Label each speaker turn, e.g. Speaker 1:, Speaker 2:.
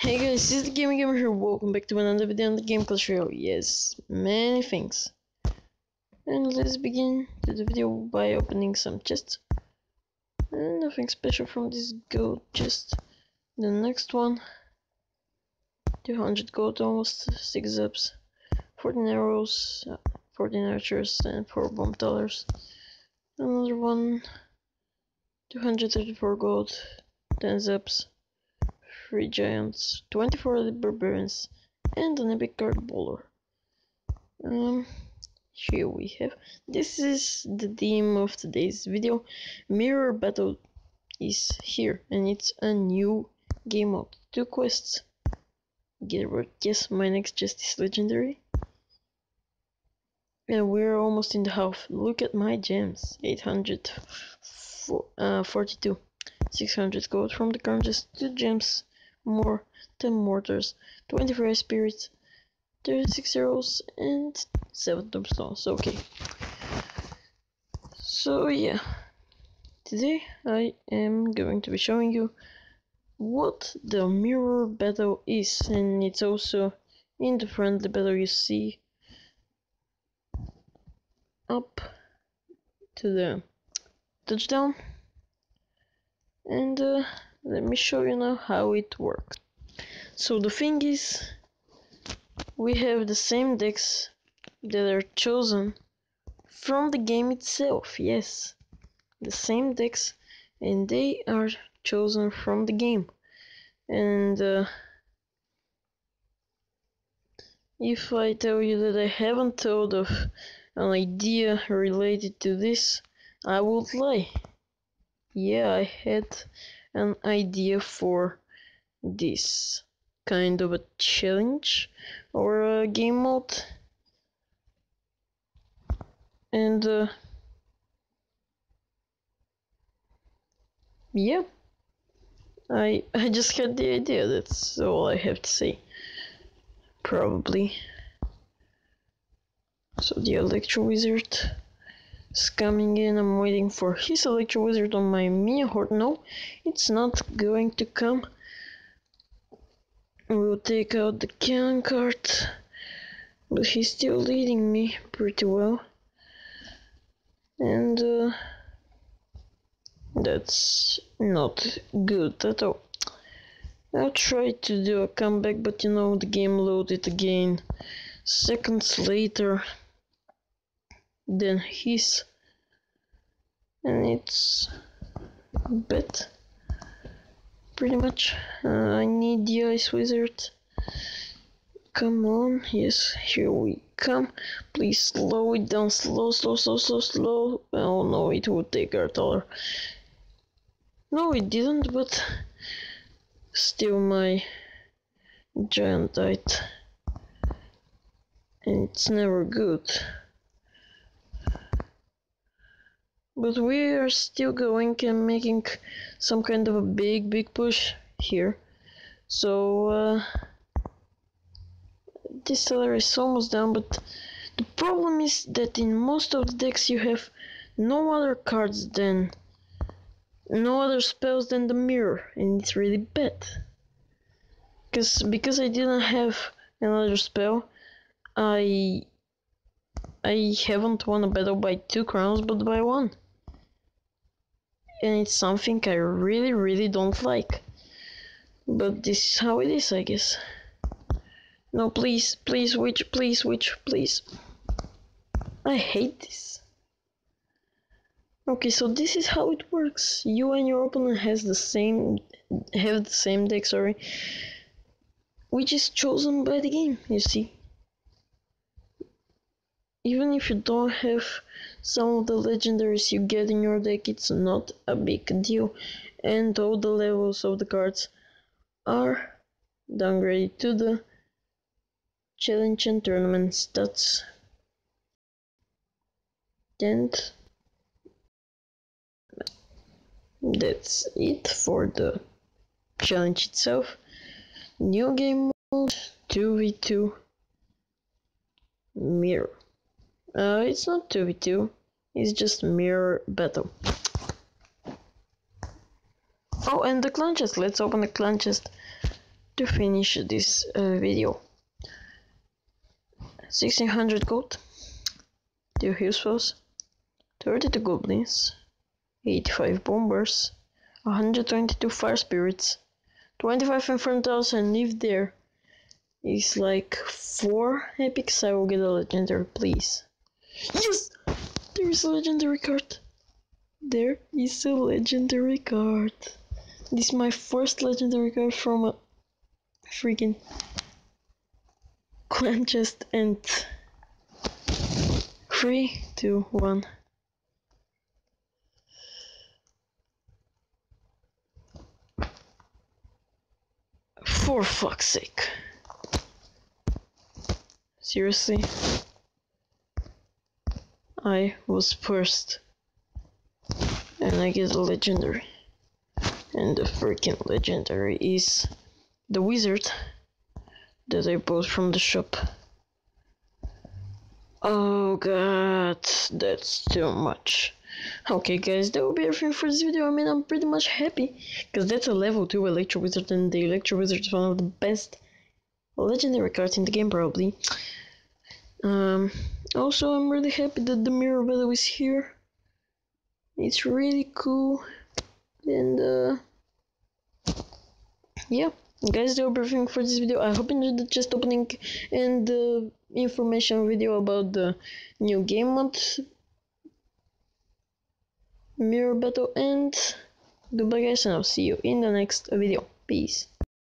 Speaker 1: Hey guys, this is the Gaming Gamer here. Welcome back to another video on the Game Clash Royale. Yes, many things. And let's begin the video by opening some chests. And nothing special from this gold chest. The next one, 200 gold, almost 6 ups, 14 arrows, 14 archers, and 4 bomb towers. Another one, 234 gold, 10 ups. 3 giants, 24 barbarians, and an epic card bowler. Here we have. This is the theme of today's video. Mirror Battle is here, and it's a new game mode. 2 quests. Get it right. Yes, my next chest is legendary. And we're almost in the half. Look at my gems. 842. 600 gold from the current, just 2 gems. More 10 mortars, 25 spirits, 36 arrows, and 7 tombstones. Okay. So yeah, today I am going to be showing you what the mirror battle is, and it's also in the friendly battle you see up to the touchdown. And let me show you now how it works. So the thing is, we have the same decks that are chosen from the game itself. Yes, the same decks, and they are chosen from the game. And if I tell you that I haven't thought of an idea related to this, I would lie. Yeah, I had an idea for this kind of a challenge or a game mode, and yeah, I just had the idea. That's all I have to say, probably. So the Electro Wizard is coming in. I'm waiting for his Electro Wizard on my Mia Horde. No, it's not going to come. We'll take out the cannon card, but he's still leading me pretty well. And that's not good at all. I'll try to do a comeback, but you know, the game loaded again seconds later than his, and it's bad. Pretty much. I need the Ice Wizard. Come on, yes, here we come. Please slow it down, slow. Oh no, it would take our taller. No, it didn't, but still my giant died. And it's never good. But we are still going and making some kind of a big push here. So this salary is almost down, but the problem is that in most of the decks you have no other spells than the mirror, and it's really bad. Because I didn't have another spell, I haven't won a battle by 2 crowns, but by 1. And it's something I really don't like. But this is how it is, I guess. No, please, witch, please. I hate this. Okay, so this is how it works. You and your opponent have the same deck, sorry, which is chosen by the game, you see. Even if you don't have some of the legendaries you get in your deck, it's not a big deal. And all the levels of the cards are downgraded to the challenge and tournament stats. And that's it for the challenge itself. New game mode 2v2 mirror. It's not 2v2, it's just mirror battle. Oh, and the clan chest. Let's open the clan chest. to finish this video. 1600 gold, 2 heal spells, 32 goblins, 85 bombers, 122 fire spirits, 25 infernals, and if there is like 4 epics, I will get a legendary, please. Yes! There is a legendary card. There is a legendary card. This is my first legendary card from a freaking clan chest, and 3, 2, 1. For fuck's sake. Seriously? I was first. And I get a legendary. And the freaking legendary is the wizard that I bought from the shop. Oh god, that's too much. Okay guys, that will be everything for this video. I mean, I'm pretty much happy, because that's a level 2 Electro Wizard, and the Electro Wizard is one of the best legendary cards in the game, probably. Also, I'm really happy that the Mirror Battle is here. It's really cool, and yeah. Guys, that will be everything for this video. I hope you enjoyed the chest opening and the information video about the new game mode, Mirror Battle, and goodbye guys, and I'll see you in the next video. Peace.